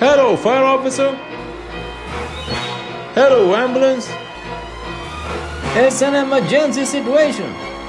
Hello, fire officer. Hello, ambulance. It's an emergency situation.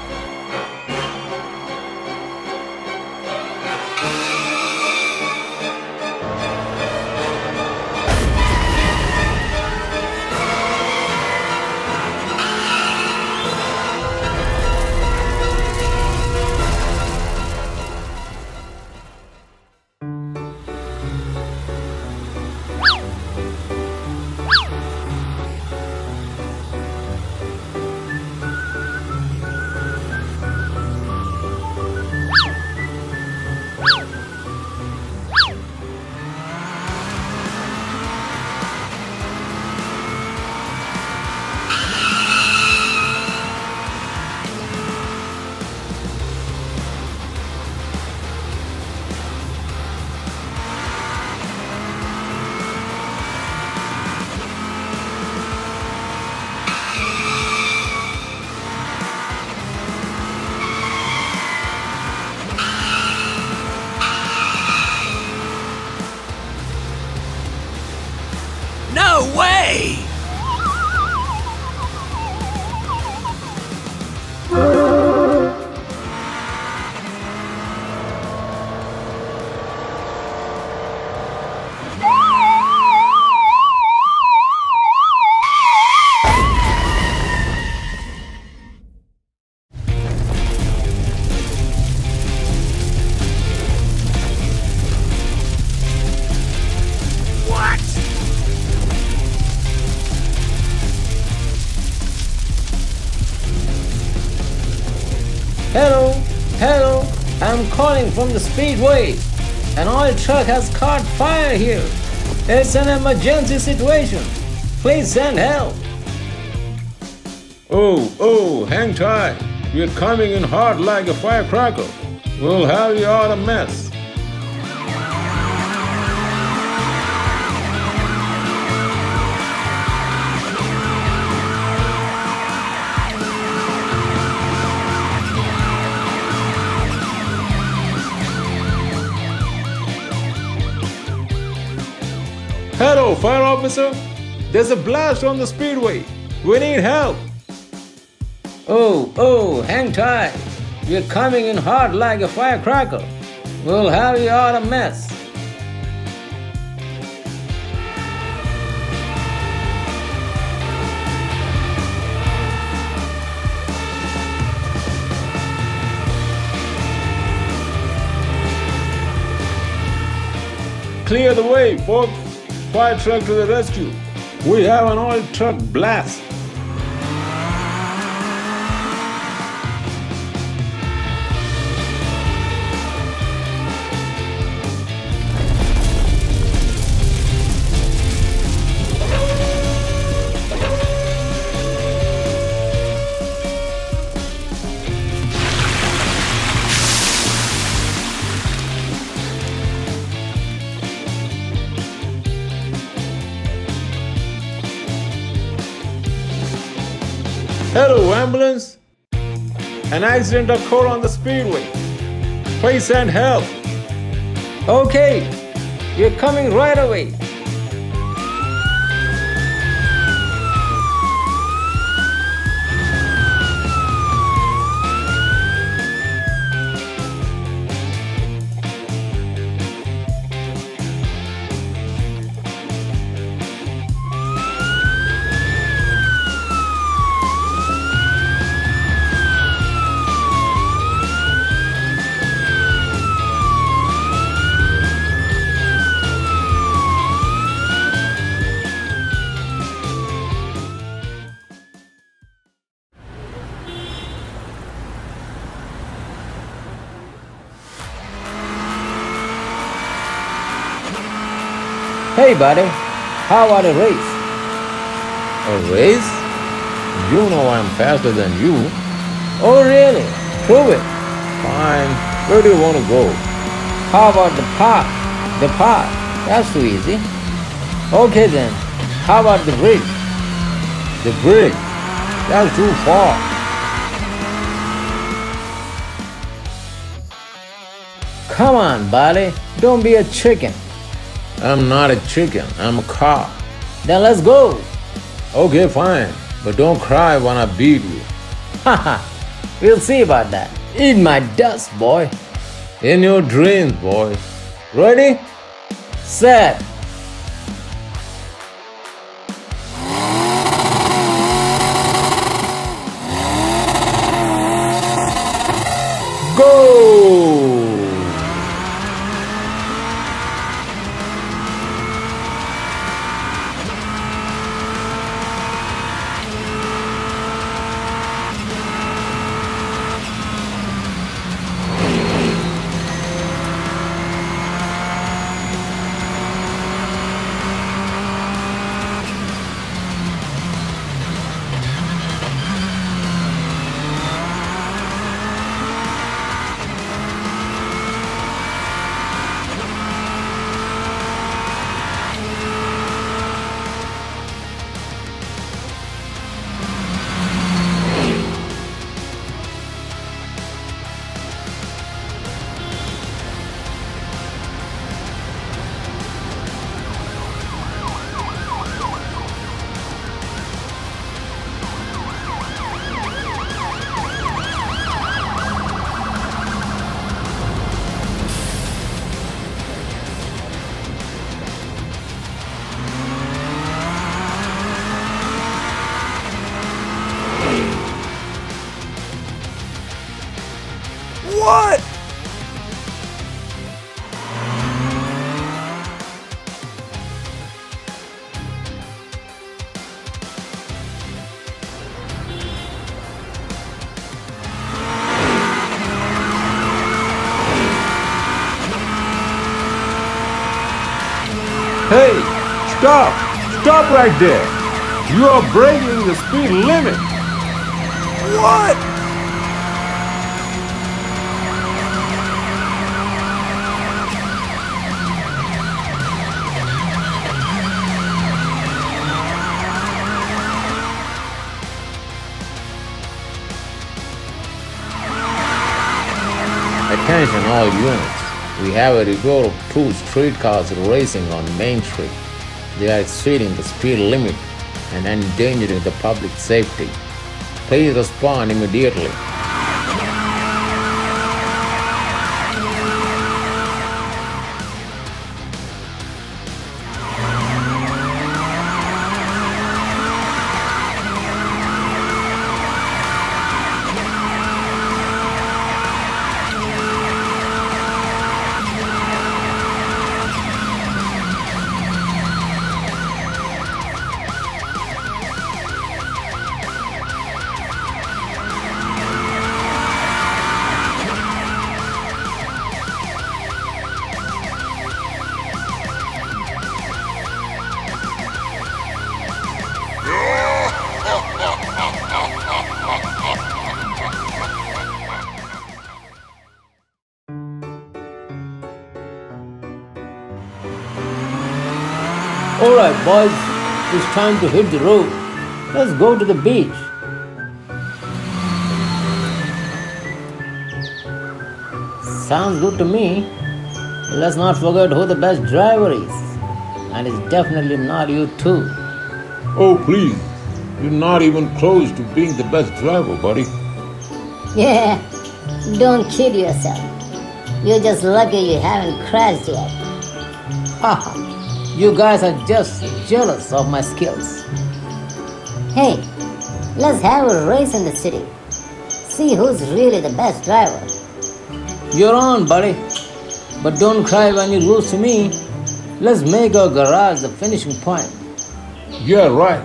No way! Hello, I'm calling from the speedway. An oil truck has caught fire here. It's an emergency situation. Please send help. Oh, hang tight. We're coming in hot like a firecracker. We'll have you out a mess. Hello, fire officer. There's a blast on the speedway. We need help. Oh, hang tight. We're coming in hot like a firecracker. We'll have you out a mess. Clear the way, folks. Fire truck to the rescue. We have an oil truck blast. Hello, ambulance. An accident occurred on the speedway. Please send help. Okay, we're coming right away. Hey buddy, how about a race? A race? You know I'm faster than you. Oh really? Prove it. Fine. Where do you want to go? How about the park? The park. That's too easy. Okay then. How about the bridge? The bridge? That's too far. Come on, buddy. Don't be a chicken. I'm not a chicken, I'm a car. Then let's go. Okay, fine. But don't cry when I beat you. Haha, we'll see about that. Eat my dust, boy. In your dreams, boy. Ready? Set. Go! What? Hey, stop! Stop right there! You are breaking the speed limit! What? Attention all units. We have a report of 2 streetcars racing on Main Street. They are exceeding the speed limit and endangering the public safety. Please respond immediately. Alright boys, it's time to hit the road. Let's go to the beach. Sounds good to me. Let's not forget who the best driver is. And it's definitely not you too. Oh, please. You're not even close to being the best driver, buddy. Yeah, don't kid yourself. You're just lucky you haven't crashed yet. Haha, you guys are just jealous of my skills. Hey, let's have a race in the city. See who's really the best driver. You're on, buddy. But don't cry when you lose to me. Let's make our garage the finishing point. Yeah, right.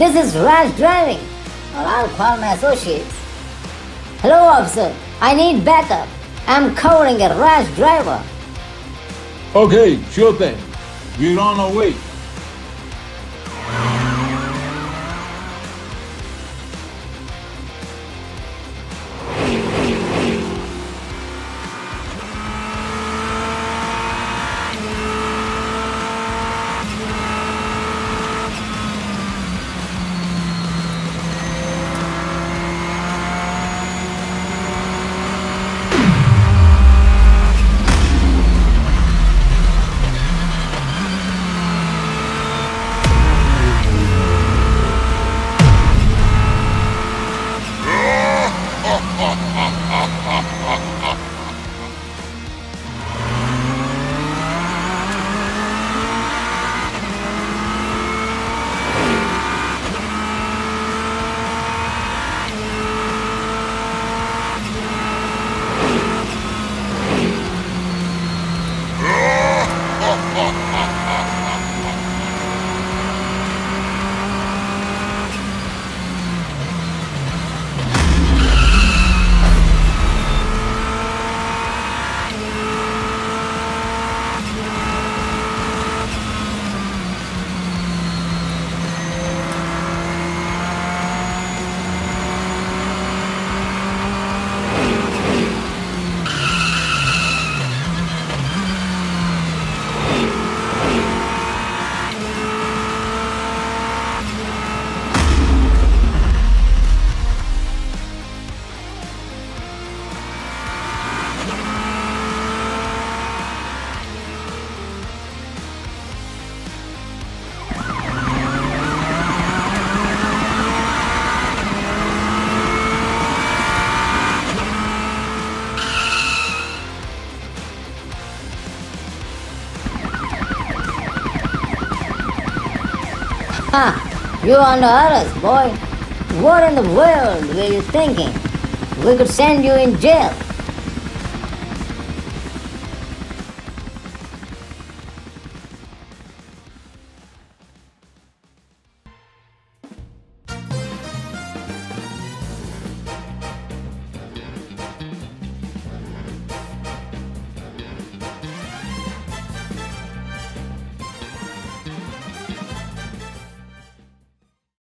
This is rash driving. Or I'll call my associates. Hello, officer. I need backup. I'm covering a rash driver. Okay, sure thing. We're on our way. Ha! You under arrest, boy. What in the world were you thinking? We could send you in jail.